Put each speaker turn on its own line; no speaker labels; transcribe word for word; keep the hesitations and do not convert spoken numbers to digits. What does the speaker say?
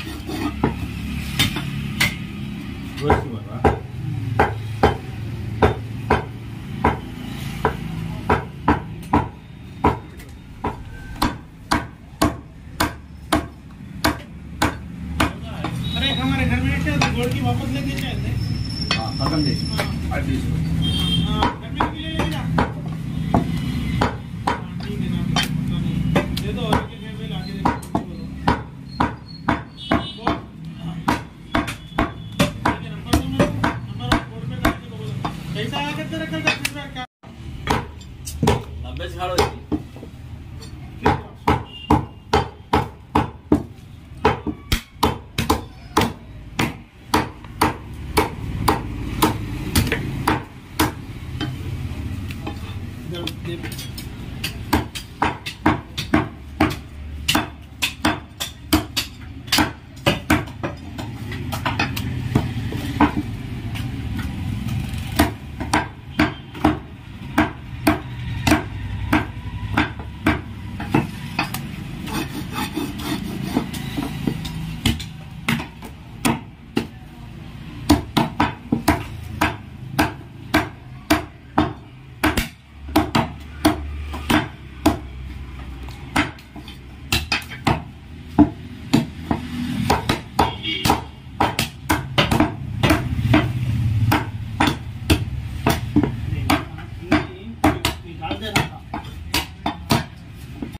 हमारे घर में क्या गोल्ड की वापस लेके जाते हैं।
हाँ खत्म दे आठ बीस
हाँ घर में भी ले लेगा। हाँ ठीक है ना, पता नहीं दे दो और के घर में लाके दे दो। ठीक है नंबर दो मेरे को, नंबर और कोड पे करके दो बोलो। पैसा आया कितने रखा दस रुपया क्या
नब्बे छाड़ो
दे